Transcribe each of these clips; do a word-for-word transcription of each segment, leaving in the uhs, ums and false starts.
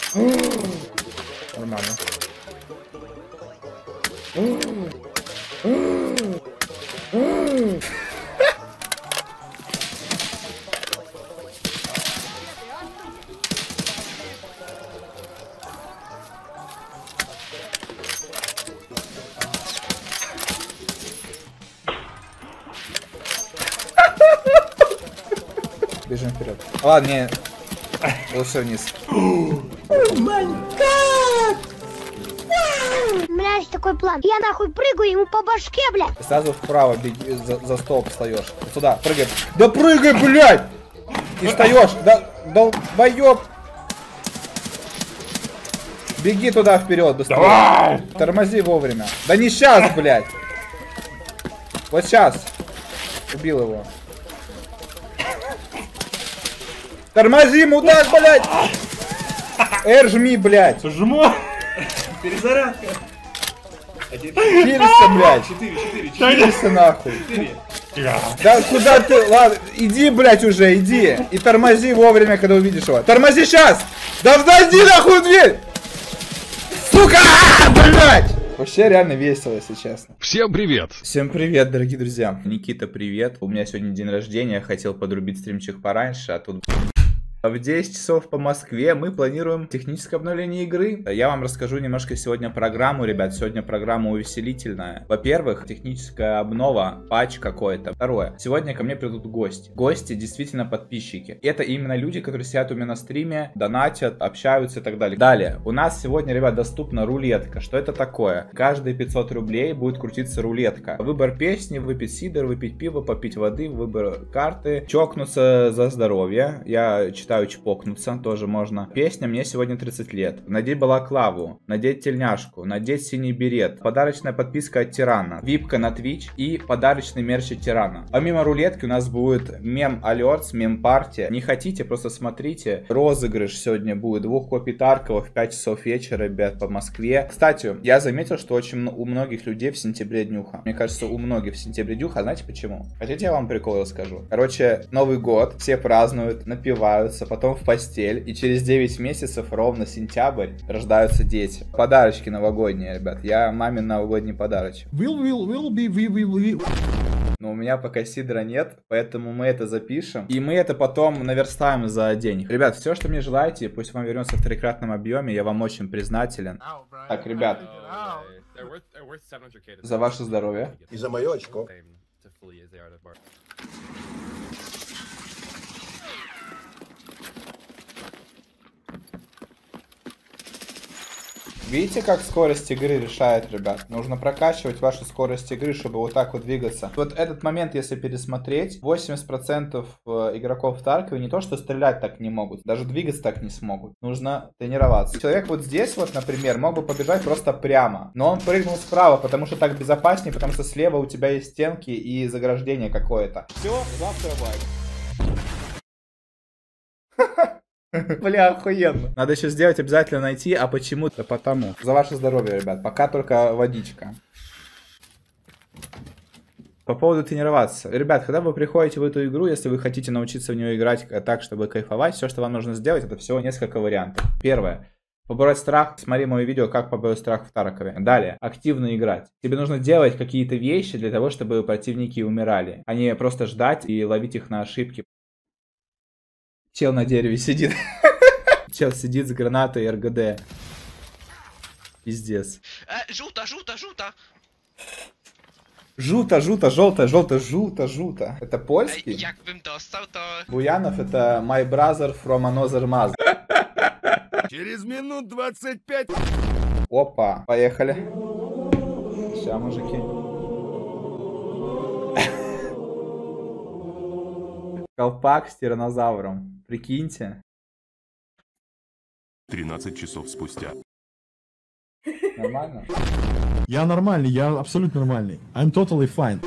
Нормально. Бежим вперед. Ладно, не. Лучше вниз. У меня есть такой план. Я нахуй прыгаю ему по башке, блядь. Сразу вправо беги, за, за стол встаешь. Сюда, прыгай. Да прыгай, блядь! И встаешь. Да, долбоёб. Беги туда вперед, быстрее. Давай! Тормози вовремя. Да не сейчас, блядь. Вот сейчас. Убил его. Тормози, мудак, блядь! Р жми, блядь! Жму! Перезарядка! Хилься, блядь! четыре, четыре, четыре. Хилься нахуй! Да куда ты? Ладно, иди, блядь, уже, иди! И тормози вовремя, когда увидишь его. Тормози сейчас! Да вдожди нахуй дверь! Сука! Блядь! Вообще реально весело, если честно. Всем привет! Всем привет, дорогие друзья. Никита, привет. У меня сегодня день рождения. Хотел подрубить стримчик пораньше, а тут... В десять часов по Москве мы планируем техническое обновление игры. Я вам расскажу немножко сегодня программу, ребят. Сегодня программа увеселительная. Во-первых, техническая обнова, патч какой-то. Второе. Сегодня ко мне придут гости. Гости действительно подписчики. Это именно люди, которые сидят у меня на стриме, донатят, общаются и так далее. Далее. У нас сегодня, ребят, доступна рулетка. Что это такое? Каждые пятьсот рублей будет крутиться рулетка. Выбор песни, выпить сидр, выпить пиво, попить воды, выбор карты, чокнуться за здоровье. Я читаю чпокнуться, тоже можно. Песня «Мне сегодня тридцать лет». Надеть балаклаву, надеть тельняшку, надеть синий берет. Подарочная подписка от Тирана. Випка на Twitch и подарочный мерч от Тирана. Помимо рулетки у нас будет мем алертс, мем партия. Не хотите, просто смотрите. Розыгрыш сегодня будет двух копий Таркова в пять часов вечера, ребят, по Москве. Кстати, я заметил, что очень у многих людей в сентябре днюха. Мне кажется, у многих в сентябре днюха. А знаете почему? Хотите, я вам прикол расскажу? Короче, Новый год, все празднуют, напиваются, потом в постель, и через девять месяцев, ровно сентябрь, рождаются дети. Подарочки новогодние, ребят. Я маме новогодний подарочек. Will, will, will be, will, will, will. Но у меня пока сидра нет, поэтому мы это запишем. И мы это потом наверстаем за день. Ребят, все, что мне желаете, пусть вам вернется в трикратном объеме. Я вам очень признателен. Так, ребят. За ваше здоровье. И за мое очко. Видите, как скорость игры решает, ребят? Нужно прокачивать вашу скорость игры, чтобы вот так вот двигаться. Вот этот момент, если пересмотреть, восемьдесят процентов игроков в Таркове не то, что стрелять так не могут, даже двигаться так не смогут. Нужно тренироваться. Человек вот здесь вот, например, мог бы побежать просто прямо, но он прыгнул справа, потому что так безопаснее, потому что слева у тебя есть стенки и заграждение какое-то. Все, завтра лайк. Бля, охуенно. Надо еще сделать, обязательно найти, а почему-то потому. За ваше здоровье, ребят. Пока только водичка. По поводу тренироваться. Ребят, когда вы приходите в эту игру, если вы хотите научиться в нее играть так, чтобы кайфовать, все, что вам нужно сделать, это всего несколько вариантов. Первое. Побороть страх. Смотри мое видео, как побороть страх в Таркове. Далее. Активно играть. Тебе нужно делать какие-то вещи для того, чтобы противники умирали, а не просто ждать и ловить их на ошибки. Чел на дереве сидит. Чел сидит с гранатой эр гэ дэ. Пиздец. Э, жуто, жуто, жуто. Жуто, жуто, желто, желто, жуто, жуто. Это польский? Як бим достав, то... Буянов это my brother from another mother. Через минут двадцать пять. Опа, поехали. Ща, мужики. Колпак с тиранозавром. Прикиньте. тринадцать часов спустя. Нормально? Я нормальный, я абсолютно нормальный. I'm totally fine.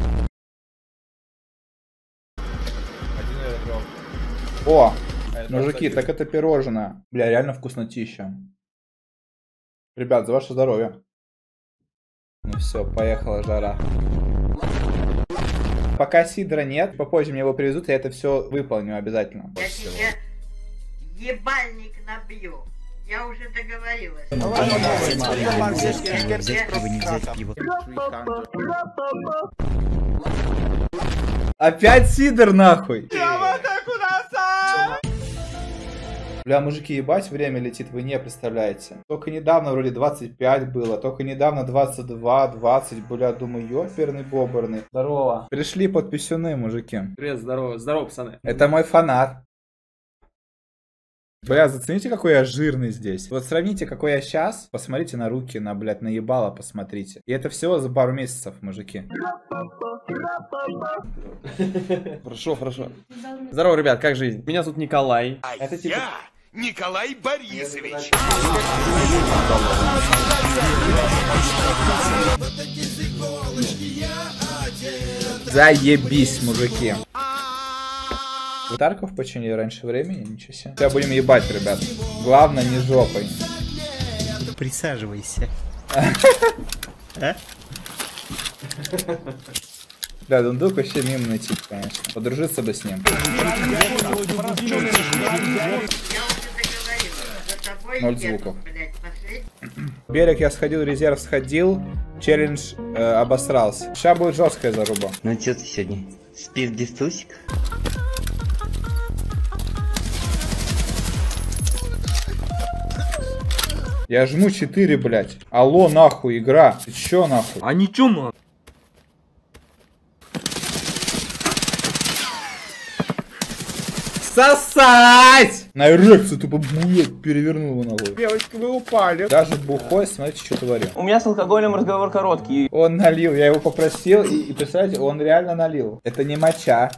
О, мужики, так это пирожное. Бля, реально вкуснотища. Ребят, за ваше здоровье. Ну все, поехала жара. Пока сидра нет, попозже мне его привезут, и я это все выполню обязательно. Я тебе ебальник набью. Я уже договорилась. Опять сидор нахуй. Бля, мужики, ебать, время летит, вы не представляете. Только недавно вроде двадцать пять было, только недавно двадцать два, двадцать, бля, думаю, ёперный боберный. Здорово. Пришли подписюны, мужики. Привет, здорово, здорово, пацаны. Это мой фанат. Бля, зацените, какой я жирный здесь. Вот сравните, какой я сейчас. Посмотрите на руки, на, блядь, на ебало посмотрите. И это всего за пару месяцев, мужики. Хорошо, хорошо. Здорово, ребят, как жизнь? Меня зовут Николай. А Это типа... я Николай Борисович. Заебись, мужики. Вы Тарков починили раньше времени? Ничего себе. Сейчас будем ебать, ребят. Главное, не жопой. Присаживайся. Да, Дундук вообще мимный тип, конечно. Подружиться бы с ним. Ноль звуков. Берег я сходил, резерв сходил. Челлендж э, обосрался. Сейчас будет жесткая заруба. Ну что ты сегодня? Спишь без трусик? Я жму четыре, блядь. Алло, нахуй, игра. Ты чё, нахуй? А ничего, ман. Сосать! На эрекцию тупо, блядь, перевернул его ногой. Девочки, вы упали. Даже бухой, смотрите, что творю. У меня с алкоголем разговор короткий. Он налил, я его попросил, и, и представляете, он реально налил. Это не моча.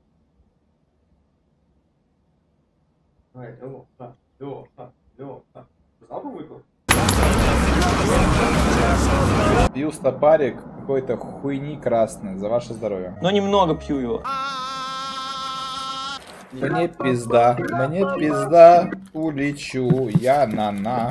Пью стопарик какой-то хуйни красный. За ваше здоровье. Но немного пью его. Мне пизда, мне пизда, улечу я на-на.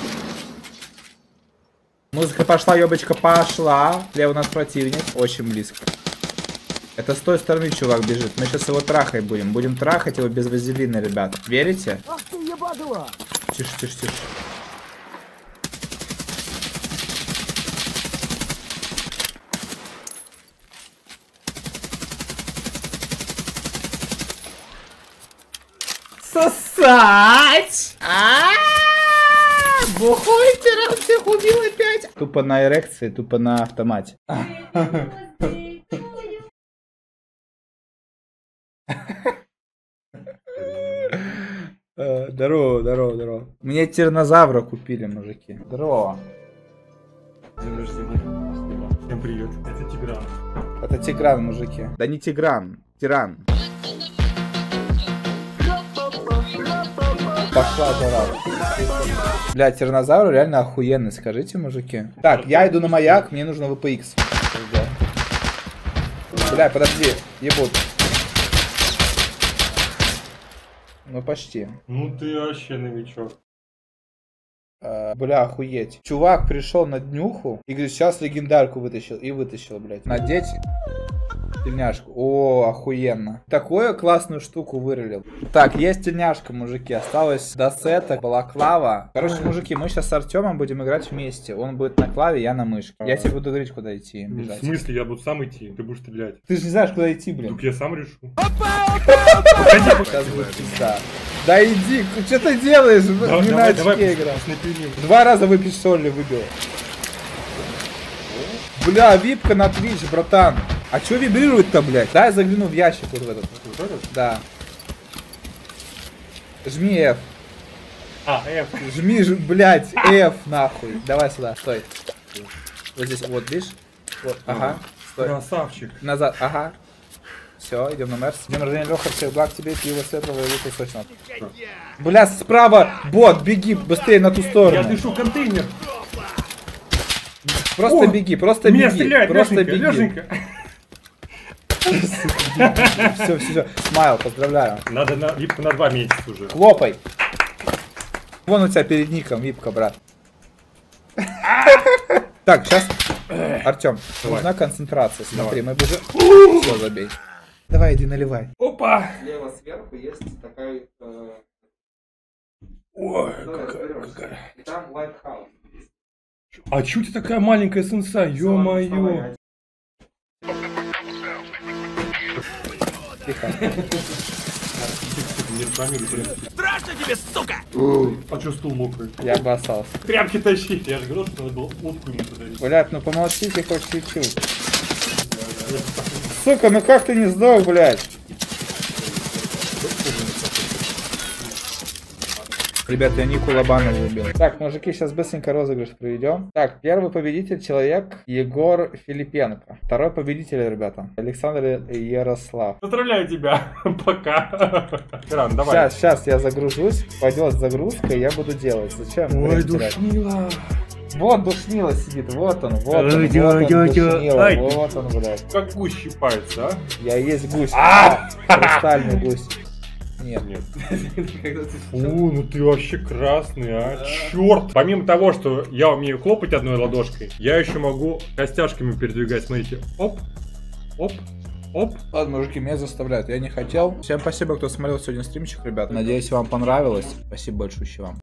Музыка пошла, ёбочка пошла. Слева у нас противник, очень близко. Это с той стороны чувак бежит. Мы сейчас его трахать будем. Будем трахать его без вазелина, ребят. Верите? Ах ты ебадула! Тише, тише, тише. Сосать! А-а-а! Бухой тиран всех убил опять! Тупо на эрекции, тупо на автомате. Здорово, здорово, здорово. Мне тиранозавра купили, мужики. Здорово. День рождения. Всем привет. Это Тигран. Это Тигран, мужики. Да не Тигран, Тиран. Пошла жара. Бля, тиранозавр реально охуенный, скажите, мужики. Так, я иду на маяк, мне нужно вэ пэ икс. Бля, подожди, ебут. Ну почти. Ну ты вообще новичок. А, бля, охуеть. Чувак пришел на днюху и говорит, сейчас легендарку вытащил. И вытащил, блядь. Надеть тельняшку. О, охуенно. Такую классную штуку вырылил. Так, есть тельняшка, мужики. Осталось до сета, балаклава. Короче, мужики, мы сейчас с Артемом будем играть вместе. Он будет на клаве, я на мышке. Я тебе буду говорить, куда идти. Ну, бежать. в смысле, я буду сам идти, ты будешь стрелять. Ты же не знаешь, куда идти, блин. Тут я сам решу. Сейчас будет пизда. Да иди, что ты делаешь? Не на очке игра. Два раза выпить соли выбил. Бля, випка на Twitch, братан. А чё вибрирует-то, блядь? Дай я загляну в ящик вот в этот. Вот этот? Да. Жми F. А, F. Жми, ж, блядь, F нахуй. Давай сюда, стой. Вот здесь, вот, видишь? Вот, ага. Стой. Красавчик. Назад, ага. Все, идем на Мерс. День рождения, Леха, всех благ тебе, пиво светлого и лука сочного. Бля, справа, бот, беги быстрее на ту сторону. Я дышу контейнер. Просто О, беги, просто меня беги. стреляет, Просто Лешенька, беги. Лешенька. Все, все, все. Смайл, поздравляю. Надо на випку на два месяца уже. Хлопай. Вон у тебя перед ником випка, брат. Так, сейчас, Артем, нужна концентрация. Смотри, мы уже... Все, забей. Давай, иди наливай. Опа! Слева сверху есть такая... Ой, какая, какая. Там лайфхаус. А чё у тебя такая маленькая сенса, ё-моё. Страшно тебе, сука! А чё стул мокрый? Я обоссался. Тряпки тащи. Я же говорил, что надо было утку ему подарить. Блядь, ну помолчите хоть чуть-чуть. Сука, ну как ты не сдох, блядь? Ребят, я Нику Лобанова убил. Так, мужики, сейчас быстренько розыгрыш проведем. Так, первый победитель человек Егор Филипенко. Второй победитель, ребята, Александр Ярослав. Поздравляю тебя. Пока. Кран, давай. Сейчас, сейчас я загружусь, пойдет загрузка, и я буду делать. Зачем? Ой, время терять? душнила. Вот душнила сидит, вот он, вот он, Ой, вот дё, он, дё, дё. душнила, Ай. вот он, блядь. Как гусь щипается, а? Я есть гусь. А! Хрустальный гусь. Нет. Нет. О, ну ты вообще красный, а? Черт! Помимо того, что я умею хлопать одной ладошкой, я еще могу костяшками передвигать. Смотрите. Оп, оп, оп. Ладно, мужики, меня заставляют, я не хотел. Всем спасибо, кто смотрел сегодня стримчик, ребят. Надеюсь, вам понравилось. Спасибо большое вам.